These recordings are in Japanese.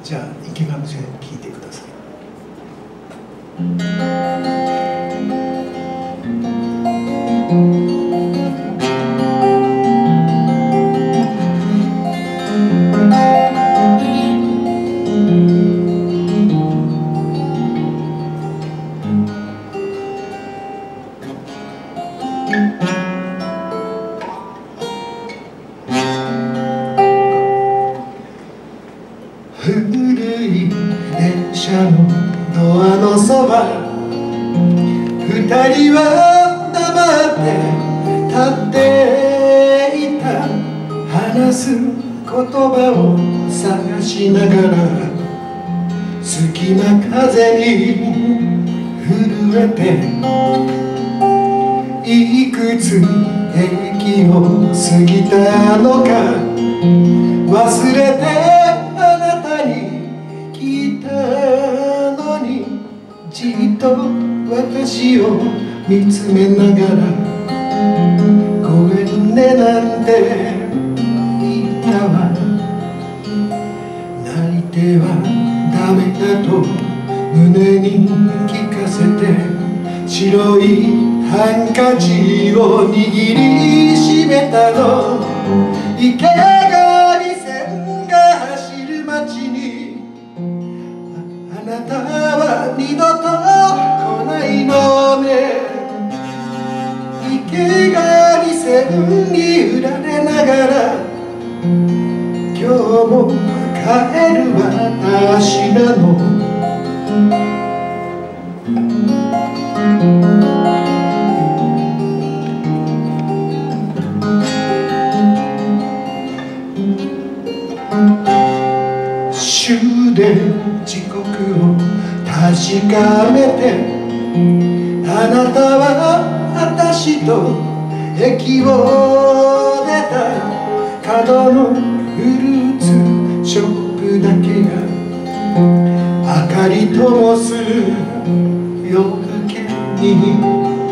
じゃあ池上線聞いてください。古い電車のドアのそば、二人は黙って立っていた。話す言葉を探しながら、隙間風に震えて、いくつ駅を過ぎたのか忘れてじっと私を見つめながら、ごめんねなんて言ったわ。泣いてはダメだと胸に聞かせて、白いハンカチを握りしめたの。池上線が走る街にあなたは二度と来ないのね。池上線に揺られながら、今日も帰る私なの。終電時刻を確かめて、あなたは私と駅を出た。角のフルーツショップだけが明かり灯す夜更けに、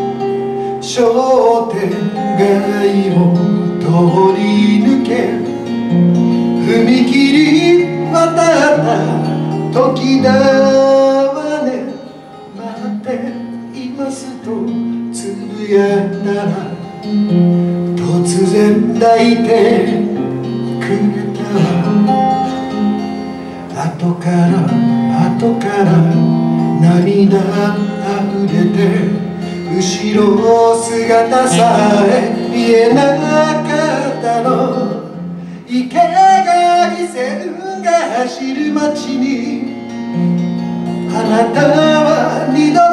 商店街を通り抜け、踏切渡った時だわね。待っていますとつぶやいたら、突然抱いてくれたわ。後から涙あふれて、後ろ姿さえ見えなかったの。池上線が走る街にあなたは二度